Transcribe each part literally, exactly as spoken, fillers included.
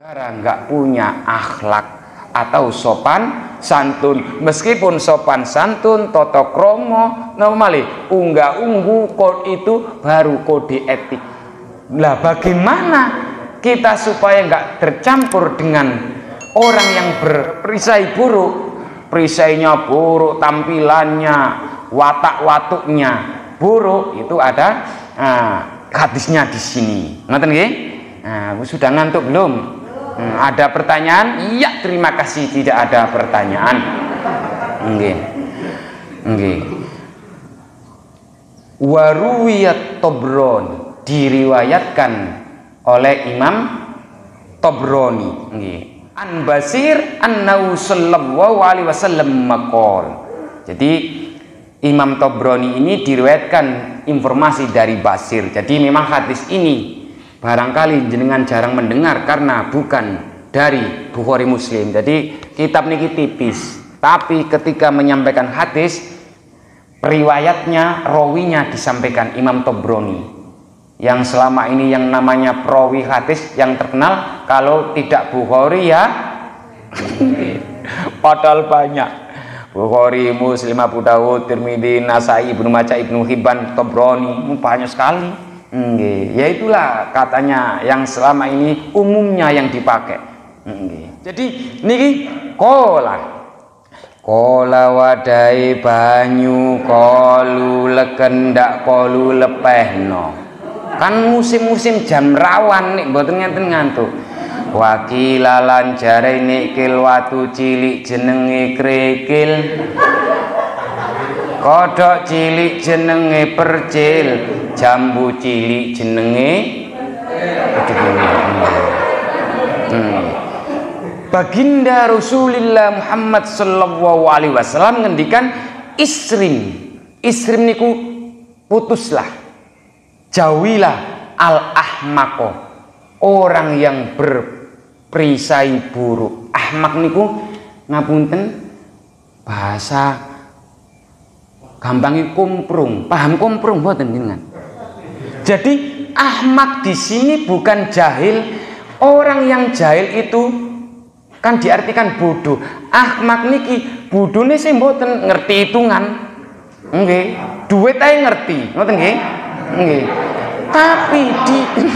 Gara nggak punya akhlak atau sopan santun, meskipun sopan santun toto kromo normali unggah unggu kod itu baru kode etik. Lah bagaimana kita supaya nggak tercampur dengan orang yang berperisai buruk, perisainya buruk, tampilannya, watak-watuknya buruk, itu ada nah, hadisnya di sini. Ngerti nggih? Nah, sudah ngantuk belum? Hmm, ada pertanyaan? Iya, terima kasih. Tidak ada pertanyaan. Nggih. Nggih. Waruwiyat Tobroni, diriwayatkan oleh Imam Tobroni. Nggih. An Basir annahu sallallahu alaihi wasallam maqal. Jadi Imam Tobroni ini diriwayatkan informasi dari Basir. Jadi memang hadis ini barangkali jenengan jarang mendengar karena bukan dari Bukhari Muslim. Jadi kitab niki tipis, tapi ketika menyampaikan hadis, periwayatnya, rawinya disampaikan Imam Tobroni, yang selama ini yang namanya perawi hadis yang terkenal. Kalau tidak Bukhari ya padahal banyak, Bukhari, Muslim, Abu Dawud, Tirmidzi, Nasai, Ibnu Majah, Ibnu Hibban, Tobroni, banyak sekali. Nggih, ya itulah katanya yang selama ini umumnya yang dipakai. Nggih. Jadi niki kola kola wadai banyu kolu lekendak kolu lepehno. Kan musim-musim jam rawan nih mboten ngenten ngantuk. Wakilalan jare nikil watu cilik jenenge krikil. Kodok cilik jenenge percil, jambu cilik jenenge hmm. Baginda Rasulullah Muhammad sallallahu alaihi wasallam ngendikan isrim. Isrim niku putuslah, jauhilah al ahmako, orang yang berperisai buruk. Ahmak niku ngapunten bahasa gampangi kumprung, paham kumprung mboten jenengan? Jadi ahmak di sini bukan jahil. Orang yang jahil itu kan diartikan bodoh. Ahmak niki bodone sing mboten ngerti hitungan. Nggih, duit ae ngerti, ngoten nggih? Nggih. Tapi di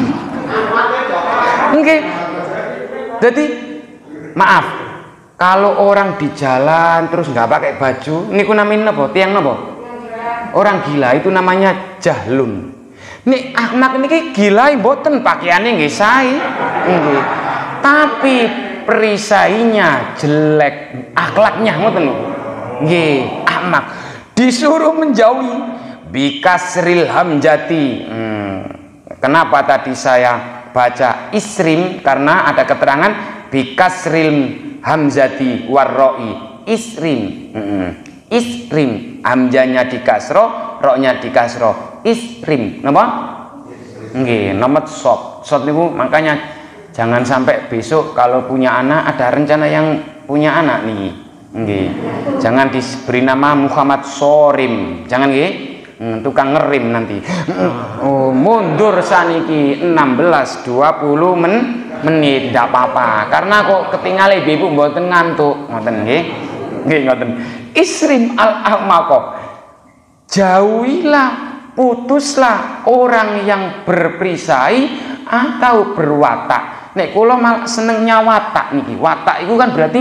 nggih. Jadi maaf, kalau orang di jalan terus nggak pakai baju, niku namanya apa? Tiang apa? Orang gila itu namanya jahlun. Nih ahmak niki gila mboten pakaiannya nggih sae. Nggih. Tapi perisainya jelek, akhlaknya ngoten niku. Nggih, ahmak. Disuruh menjauhi bikasril hamjati. Hmm. Kenapa tadi saya baca isrim? Karena ada keterangan bikasril hamzati warroi isrim. Hmm. Isrim, hamzanya di kasro, roknya di kasro. Isrim, napa? Nggih, nomor sop. Sop niku makanya jangan sampai besok kalau punya anak ada rencana yang punya anak nih. Nggih. Jangan diberi nama Muhammad Sorim. Jangan nggih. Hmm, tukang ngerim nanti. Oh, mundur saniki enam belas dua puluh men menit ndak apa-apa. Karena kok ketinggalan ibu mboten ngantuk. Ngoten nggih. Nggih ngoten. Isrim al-ahmaqo, jauhilah, putuslah orang yang berperisai atau berwatak. Nek kula malah senengnya watak niki. Watak itu kan berarti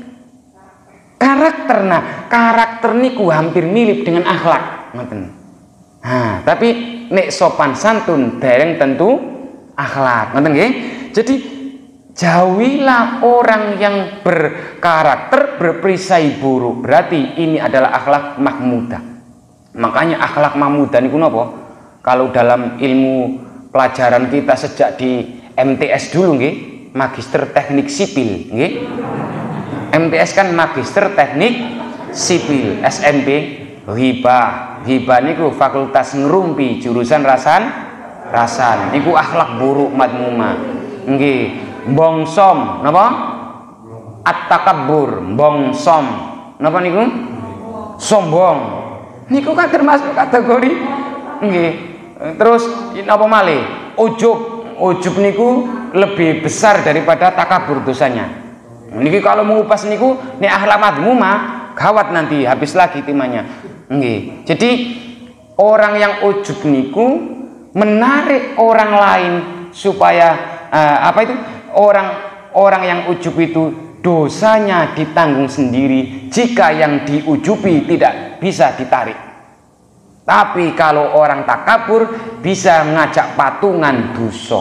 karakter. Nah, karakter niku hampir mirip dengan akhlak. Ngoten. Nah, tapi nek sopan santun dereng tentu akhlak. Ngoten nggih? Jadi jauhilah orang yang berkarakter berperisai buruk. Berarti ini adalah akhlak mahmudah. Makanya akhlak mahmudah niku napa? Kalau dalam ilmu pelajaran kita sejak di M T S dulu nggih, Magister Teknik Sipil nggih. M T S kan Magister Teknik Sipil, S M P hibah. Hibah niku fakultas ngerumpi jurusan rasan rasan. Niku akhlak buruk madmumah. Nggih. Bongsom napa? At-takabbur, bongsom. Napa niku? Sombong. Niku kan termasuk kategori nggih. Terus napa malih? Ujub. Ujub niku lebih besar daripada takabur dosanya. Niki kalau mengupas niku nek akhlak madmumah gawat, nanti habis lagi timanya. Nggih. Jadi orang yang ujub niku menarik orang lain supaya uh, apa itu? Orang orang yang ujub itu dosanya ditanggung sendiri jika yang diujubi tidak bisa ditarik. Tapi kalau orang takabur bisa ngajak patungan dosa.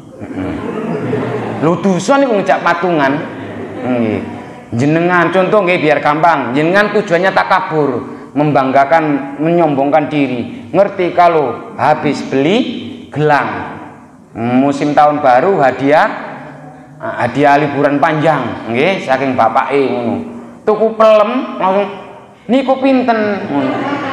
Lu dosa niku ngajak patungan. Nggih. Jenengan contoh nggih biar gampang. Jenengan tujuannya takabur, membanggakan, menyombongkan diri. Ngerti kalau habis beli gelang musim tahun baru hadiah hadiah liburan panjang nggih saking bapake ngono. Tuku pelem langsung niku pinten ngono.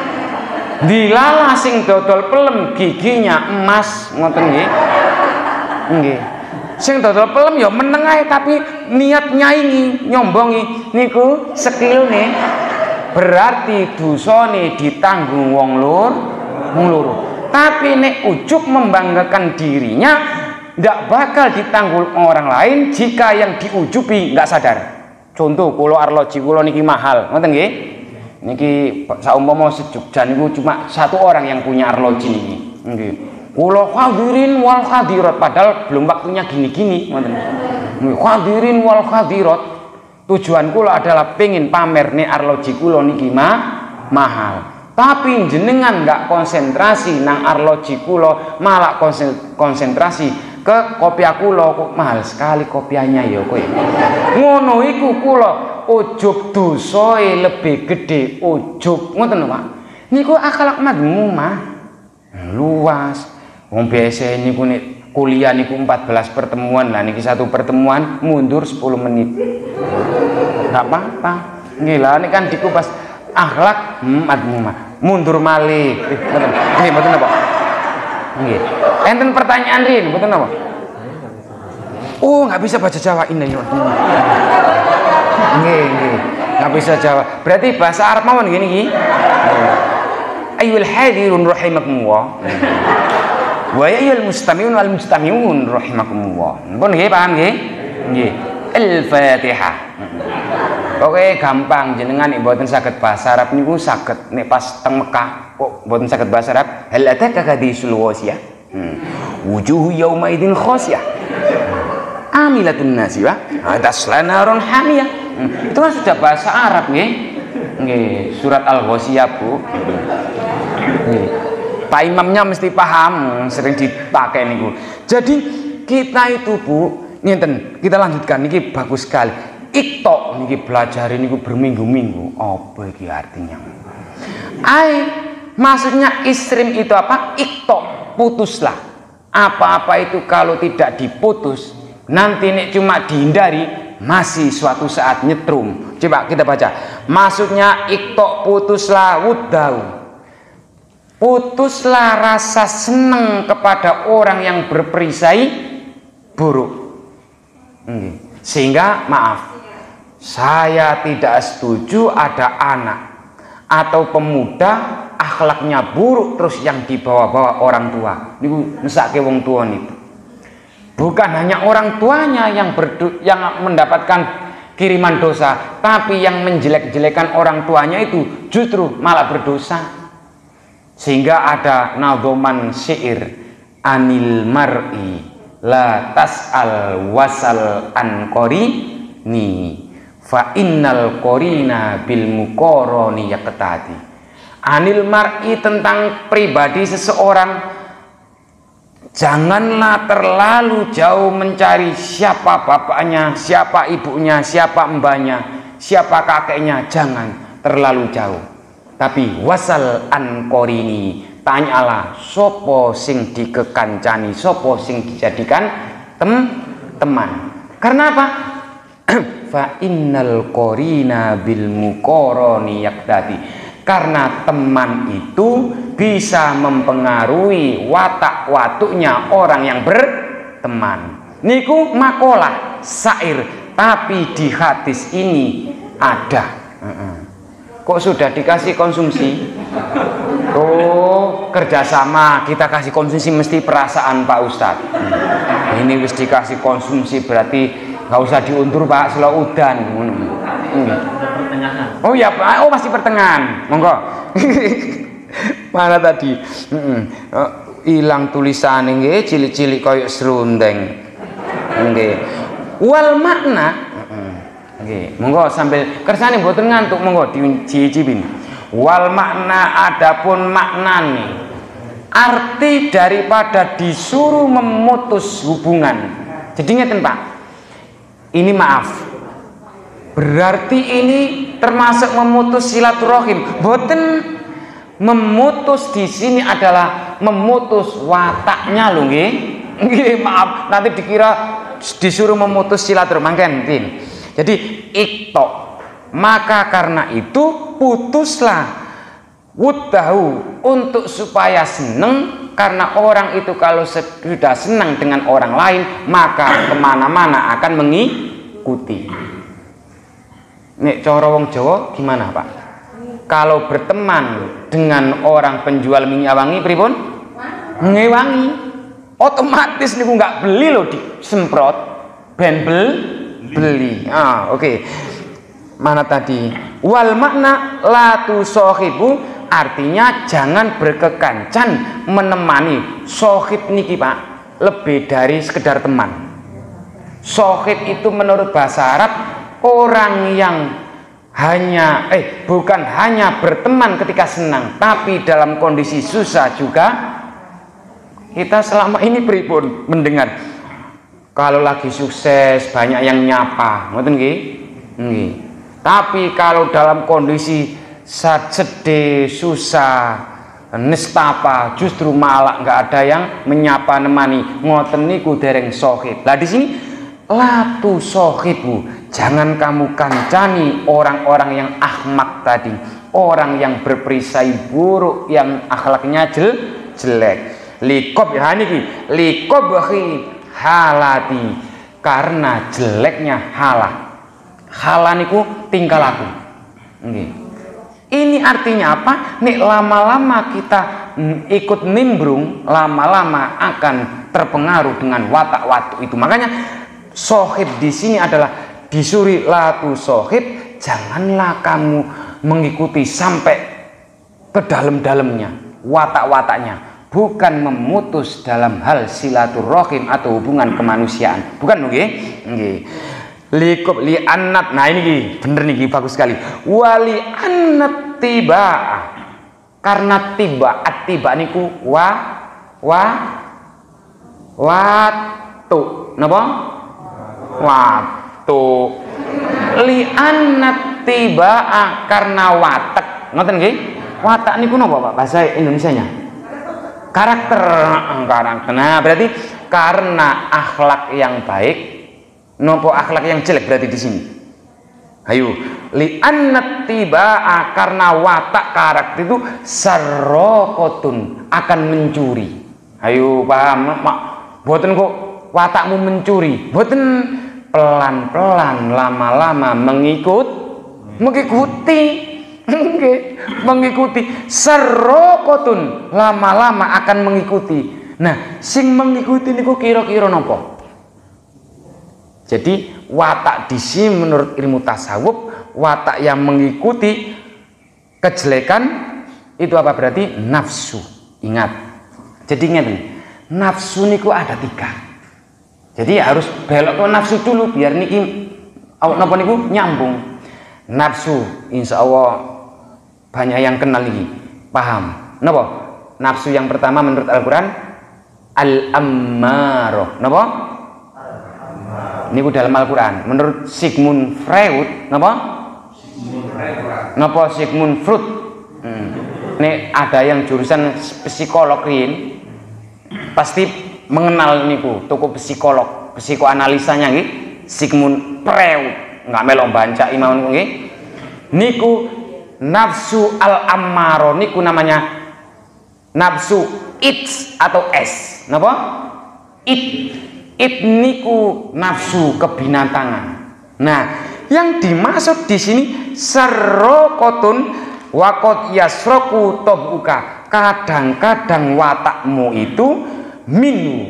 Dilala sing dodol pelem giginya emas ngoten nggih. Nggih. Sing dodol pelem ya meneng ae tapi niat nyaingi, nyombongi niku skillne berarti dosane ditanggung wong lur, wong loro. Tapi nek ujub membanggakan dirinya ndak bakal ditanggung orang lain jika yang diujubi nggak sadar. Contoh kula arloji kula niki mahal, ngoten nggih. Niki saumpama sejogja niku cuma satu orang yang punya arloji niki. Nggih. Kula hadirin wal hadirat padahal belum waktunya gini-gini, ngoten. Nggih, hadirin wal hadirat. Tujuan kula adalah pengen pamer nek arloji kula niki mah mahal. Tapi jenengan nggak konsentrasi nang arloji kula, malah konsentrasi ke kopiah kula. Kok mahal sekali kopiahnya ya kowe. Ngono iku kula ujub dosae lebih gede ujub, ngoten lho Pak. Niku akhlak madmumah luas. Wong biasa niku nek kuliah niku empat belas pertemuan lah, niki satu pertemuan mundur sepuluh menit. Enggak apa-apa. Nggih lah nek kan dikupas akhlak hmm, madmumah. Mundur malih. Nggih mboten napa? Nggih. Enten pertanyaan rin, mboten napa? Oh, nggak bisa baca Jawa ini ya. Nggih, nggih. Nggak bisa Jawa. Berarti bahasa Arab mawon ngene iki. Ayyul hadirun rahimakumullah. Wa ayyul mustami'un wal mustami'un rahimakumullah. Pun nggih paham nggih? Nggih. Al-Fatihah. Oke gampang jenengan nek mboten saged bahasa Arab niku saged nek pas teng Mekah kok mboten saged bahasa Arab. Hal ataka hadisul wasiyah. Wujuhu yauma idzin khasiyah. Amilatun nasibah. Tasla narun hamiyah. Itu kan sudah bahasa Arab nggih. Nggih, surat Al-Ghasyiyah, Bu. Nggih. Pak imamnya mesti paham, sering dipakai niku. Jadi kita itu Bu, ngenten, kita lanjutkan niki bagus sekali. Iktok niki belajar niku berminggu-minggu. Apa iki artinya? Ai, maksudnya isrim itu apa? Iktok, putuslah. Apa-apa itu kalau tidak diputus, nanti nek cuma dihindari masih suatu saat nyetrum. Coba kita baca. Maksudnya iktok putuslah wuddau. Putuslah rasa senang kepada orang yang berperisai buruk. Sehingga maaf, saya tidak setuju ada anak atau pemuda akhlaknya buruk terus yang dibawa-bawa orang tua. Niku mesake wong tua niku. Bukan hanya orang tuanya yang berdu yang mendapatkan kiriman dosa, tapi yang menjelek-jelekan orang tuanya itu justru malah berdosa. Sehingga ada nadhoman syair anil mar'i la tas'al wasal an qarini fa innal qarina bil muqarrani yaqtadi. Anil mar'i tentang pribadi seseorang, janganlah terlalu jauh mencari siapa bapaknya, siapa ibunya, siapa mbahnya, siapa kakeknya, jangan terlalu jauh. Tapi wasal an qorini, tanyalah sopo sing dikekancani, sopo sing dijadikan tem teman. Karena apa? Fa innal qorina bil muqarrani yaqtadi. Karena teman itu bisa mempengaruhi watak watuknya orang yang berteman. Niku makolah syair, tapi di hadis ini ada. Kok sudah dikasih konsumsi? Oh, kerjasama kita kasih konsumsi mesti perasaan Pak Ustadz. ini wis dikasih konsumsi berarti nggak usah diundur Pak, slow udan. Oh ya Pak, oh masih pertengahan, monggo. Mana tadi? Hilang tulisan nggih, cilik-cilik koyok serundeng. Nggih. Wal makna, nggih. Monggo sambil kersane mboten ngantuk, monggo dicicipin. Wal makna adapun maknane, arti daripada disuruh memutus hubungan. Jadi ngeten Pak, ini maaf, berarti ini termasuk memutus silaturahim. Boten, memutus di sini adalah memutus wataknya loh nggih. Nggih, maaf, nanti dikira disuruh memutus silaturahim mangken. Jadi iktok, maka karena itu putuslah wuddahu untuk supaya seneng, karena orang itu kalau sudah senang dengan orang lain maka kemana-mana akan mengikuti. Nek cara wong Jawa gimana Pak? Kalau berteman dengan orang penjual minyak wangi pripun? Ngewangi. Otomatis niku nggak beli loh, disemprot ben bel beli. Ah, oke. Okay. Mana tadi? Wal makna la tusahibu, artinya jangan berkekancan menemani. Sohib niki Pak, lebih dari sekedar teman. Sohib itu menurut bahasa Arab orang yang hanya eh bukan hanya berteman ketika senang, tapi dalam kondisi susah juga. Kita selama ini pripun mendengar kalau lagi sukses banyak yang nyapa, ngoten nggih? Nggih. Tapi kalau dalam kondisi saat sedih, susah, nestapa, justru malah nggak ada yang menyapa nemani. Ngoten niku dereng sohib. Lah di sini latu sohibu, jangan kamu kancani orang-orang yang ahmak tadi, orang yang berperisai buruk, yang akhlaknya jel jelek. Likob ya niki, likobhi halati, karena jeleknya halah. Halah niku tingkah laku. Nggih. Ini artinya apa? Nek lama-lama kita ikut nimbrung, lama-lama akan terpengaruh dengan watak-watak itu. Makanya sohib di sini adalah disuri latu sohib, janganlah kamu mengikuti sampai ke dalam-dalamnya watak-wataknya. Bukan memutus dalam hal silaturahim atau hubungan kemanusiaan. Bukan nggih? Nggih. Likub li annat. Nah ini bener nih, bagus sekali. Wali annat tiba, karena tiba atiba niku wa wa watu napa? Watu. Li annat tiba, karena watak. Ngoten nggih? Watak niku napa Pak bahasa Indonesianya? Karakter, karakter. Nah berarti karena akhlak yang baik, nopo akhlak yang jelek berarti di sini. Ayo, li annat tibaa, karena watak karakter itu sarrokotun, akan mencuri. Ayo paham, mak. Boten kok watakmu mencuri, boten, pelan-pelan, lama-lama mengikut, mengikuti. Okay. Mengikuti sarrokotun, lama-lama akan mengikuti. Nah, sing mengikuti niku kira-kira nopo? Jadi watak di sini menurut ilmu tasawuf, watak yang mengikuti kejelekan itu apa berarti? Nafsu. Ingat. Jadi ingat nih, nafsu niku ada tiga. Jadi harus belok ke nafsu dulu biar niki awak napa niku nyambung. Nafsu, insya Allah banyak yang kenal ini, paham. Napa? Nafsu yang pertama menurut Al-Quran al-ammaroh. Napa? Ini dalam Al-Quran. Menurut Sigmund Freud, napa? Napa Sigmund Freud? Hmm. Ini ada yang jurusan psikolog ini pasti mengenal niku toko psikolog, psikoanalisanya nih Sigmund Freud. Nggak melok baca imam nggih. Niku nafsu al-ammaro niku namanya nafsu it atau es. Napa? It. It niku nafsu kebinatangan. Nah, yang dimaksud di sini sarrokotun wakot yasroku tobuka. Kadang-kadang watakmu itu minu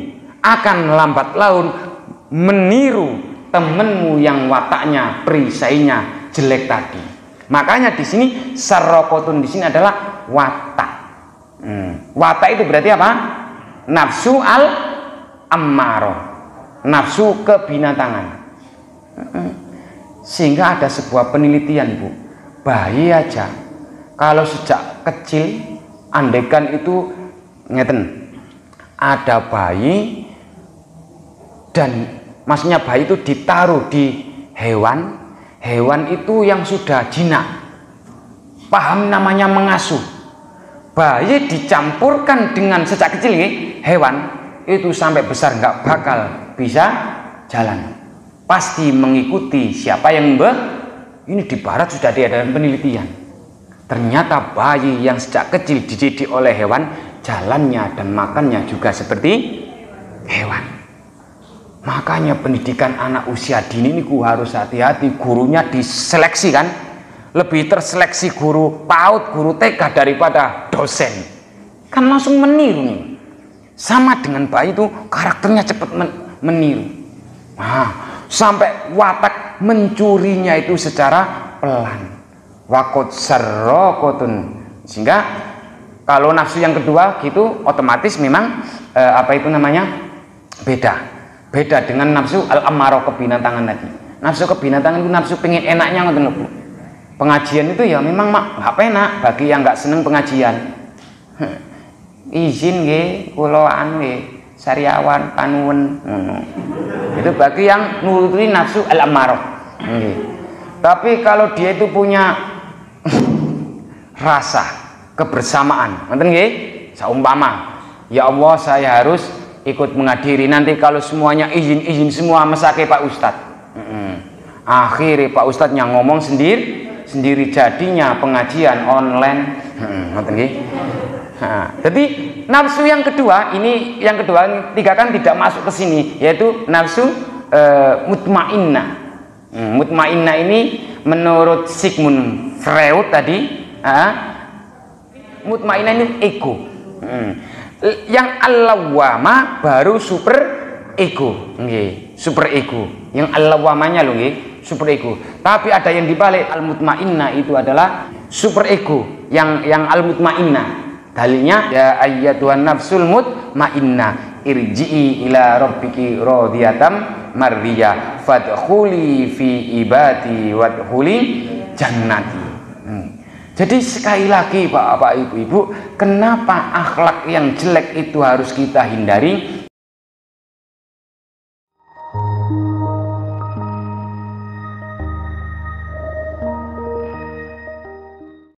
akan lambat laun meniru temenmu yang wataknya, perisainya jelek tadi. Makanya di sini sarokotun di sini adalah watak. Hmm. Watak itu berarti apa? Nafsu al ammaroh, nafsu kebinatangan. Hmm. Sehingga ada sebuah penelitian, Bu, bayi aja kalau sejak kecil, andaikan itu ngeten, ada bayi dan maksudnya bayi itu ditaruh di hewan, hewan itu yang sudah jinak, paham namanya mengasuh, bayi dicampurkan dengan sejak kecil nih, hewan itu sampai besar nggak bakal bisa jalan, pasti mengikuti siapa yang be. Ini di barat sudah diadakan penelitian, ternyata bayi yang sejak kecil dididik oleh hewan, jalannya dan makannya juga seperti hewan. Makanya pendidikan anak usia dini ini ku harus hati-hati, gurunya diseleksi kan, lebih terseleksi guru PAUD, guru T K daripada dosen, kan langsung meniru nih. Sama dengan bayi itu karakternya cepat men meniru, nah, sampai watak mencurinya itu secara pelan. Wakot sarokotun, sehingga kalau nafsu yang kedua gitu otomatis memang eh, apa itu namanya beda. Beda dengan nafsu al-ammaroh kebinatangan tadi. Nafsu kebinatangan itu nafsu pengen enaknya ngoten lho, Bu. Pengajian itu ya memang mak nggak penak bagi yang nggak seneng pengajian. Izin nggih, kula anu nggih, sariawan panuwun ngono. Itu bagi yang nuruti nafsu al-ammaroh. Nggih. Tapi kalau dia itu punya rasa kebersamaan, ngoten nggih, saumpama ya Allah saya harus ikut menghadiri, nanti kalau semuanya izin-izin semua mesake Pak Ustadz. Mm-hmm. Akhirnya Pak Ustadz yang ngomong sendiri sendiri jadinya pengajian online. Mm-hmm. Nah, jadi nafsu yang kedua ini, yang kedua tiga kan tidak masuk ke sini, yaitu nafsu e, mutmainnah. Hmm, mutmainnah ini menurut Sigmund Freud tadi, ah, mutmainnah ini ego. Hmm. Yang al-lawwama baru super ego, nggih, super ego. Yang al-lawwamanya loh nggih, super ego. Tapi ada yang dibalik, al-mutmainnah itu adalah super ego, yang yang al-mutmainnah. Dalilnya ya ayyatuhan nafsul mutmainnah irji'i ila rabbiki radhiyatam mardiyah fadkhuli fi ibadi wadkhuli jannati. Hmm. Jadi sekali lagi Bapak Ibu Ibu, kenapa akhlak yang jelek itu harus kita hindari?